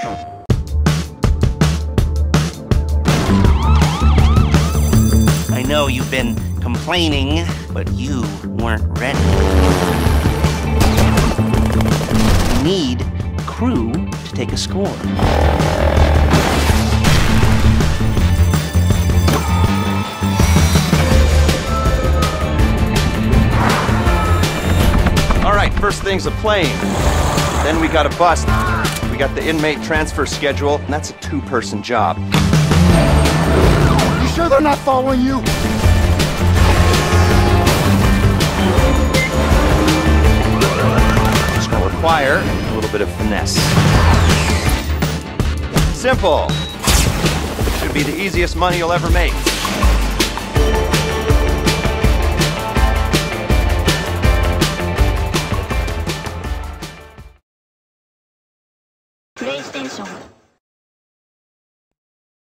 I know you've been complaining, but you weren't ready. You need a crew to take a score. All right, first thing's a plane. Then we got a bus. We got the inmate transfer schedule, and that's a two-person job. You sure they're not following you? It's gonna require a little bit of finesse. Simple. Should be the easiest money you'll ever make. PlayStation